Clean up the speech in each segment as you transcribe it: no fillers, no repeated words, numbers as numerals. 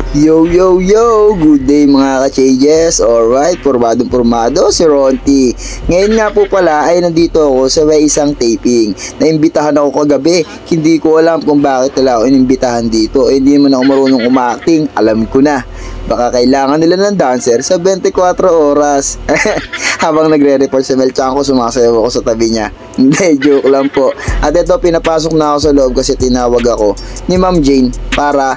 Yo yo yo, good day mga ka-changes. Alright, pormadong-pormado si Ronty. Ngayon nga po pala ay nandito ako sa may isang taping. Naimbitahan ako kagabi. Hindi ko alam kung bakit nila ako inimbitahan dito. Hindi man ako marunong umaacting, alam ko na. Baka kailangan nila ng dancer sa 24 oras. Habang nagre-report si Melchanko, sumasayaw ako sa tabi niya. Hindi, joke lang po. At ito, pinapasok na ako sa loob kasi tinawag ako ni Ma'am Jane para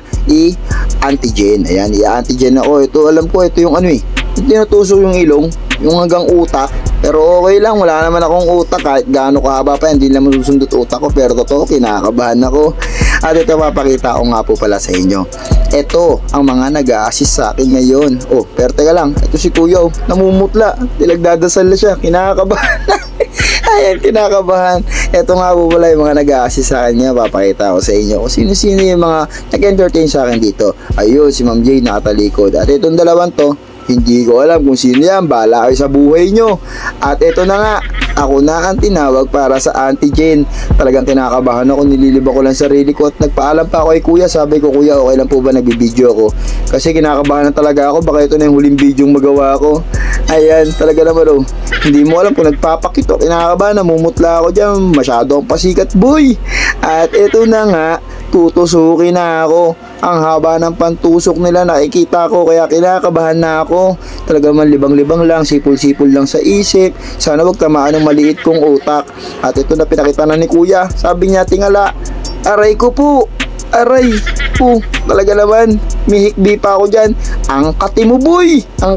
antigen. Ayan, i-antigen ako. Ito, alam ko, ito yung ano yung tinutusok yung ilong, yung hanggang utak. Pero okay lang, wala naman akong utak. Kahit gaano kahaba pa, hindi naman susundot utak ko. Pero totoo, kinakabahan ako. At ito, papakita ko nga po pala sa inyo. Ito, ang mga nag-a-assist sa akin ngayon. Oh, pero teka lang, ito si Kuya, namumutla. Nagdadasal na siya, kinakabahan. Ayan, kinakabahan. Ito nga po pala yung mga nag-a-assist sa akin niya. Papakita ko sa inyo kung sino-sino yung mga nag-entertain sa akin dito. Ayun, si Ma'am Jay nakatalikod. At itong dalawang to, hindi ko alam kung sino yan. Bahala kayo sa buhay nyo. At ito na nga, ako na ang tinawag para sa antigen. Talagang kinakabahan ako, nililibang ko lang sarili ko. At nagpaalam pa ako kay Kuya. Sabi ko, Kuya, okay lang po ba nagbibideo ako? Kasi kinakabahan na talaga ako. Baka ito na yung huling video magawa ko. Ayan, talaga naman hindi mo alam kung nagpapakito. Kinakabahan, namumutla ako dyan. Masyado akong pasikat, boy. At ito na nga, tutusukin na ako. Ang haba ng pantusok nila, nakikita ko, kaya kinakabahan na ako. Talaga man libang-libang lang, sipol-sipol lang sa isip. Sana wag tamaan ng maliit kong utak. At ito na pinakita na ni Kuya. Sabi niya, tingala, aray ko po. Aray po, talaga naman, mihikbi pa ako dyan. Ang kati mo, boy. Ang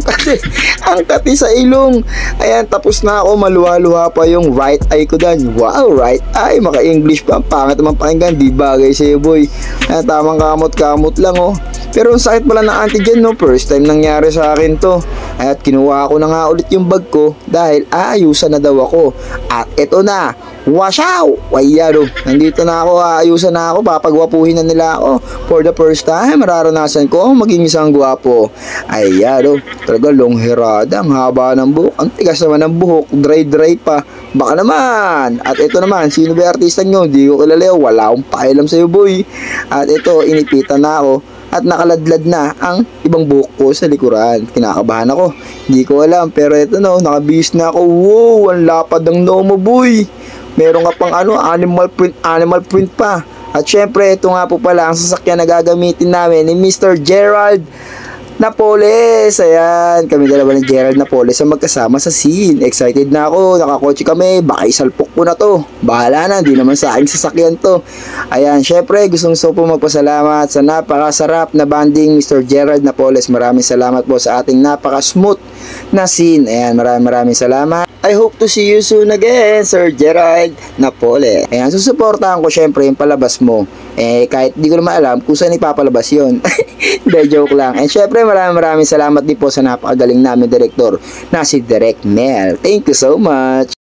kati sa ilong. Ayan, tapos na ako, maluha-luha pa yung right eye ko dyan. Wow, right eye, maka-English pa. Pangit naman pakinggan, di bagay sa'yo, boy. Ayan, tamang kamot-kamot lang, Pero ang sakit pala ng antigen, first time nangyari sa akin to. At kinuha ko na nga ulit yung bag ko dahil aayusan na daw ako. At ito na, wasyaw! Ayan, nandito na ako, aayusan na ako, papagwapuhin na nila ako. For the first time, mararanasan ko maging isang gwapo. Ayan, talaga longhirada, ang haba ng buhok, ang tigas naman ng buhok, dry pa. Baka naman. At ito naman, sino ba yung artista nyo? Di ko kilala, wala akong pakialam sa'yo, boy. At ito, inipitan na ako. At nakaladlad na ang ibang buhok ko sa likuran. Kinakabahan ako. Hindi ko alam. Pero ito nakabihis na ako. Wow, ang lapad ng noo mo, boy. Meron ka pang animal print pa. At syempre, ito nga po pala ang sasakyan na gagamitin namin ni Mr. Gerald Napoles. Ayan, kami dalawa ni Gerald Napoles ang magkasama sa scene. Excited na ako, nakakotse kami. Baka isalpok ko na to. Bahala na, hindi naman sa aking sasakyan to. Ayan, syempre gustong po magpasalamat sa napakasarap na banding Mr. Gerald Napoles. Maraming salamat po sa ating napaka-smooth na scene. Ayan, maraming salamat. I hope to see you soon again, Sir Gerald Napoles. Ayan, susuportahan ko syempre yung palabas mo. Kahit di ko naman alam kung saan ipapalabas yun. Hindi, joke lang. And syempre, maraming salamat din po sa napakagaling namin direktor na si Direk Mel. Thank you so much.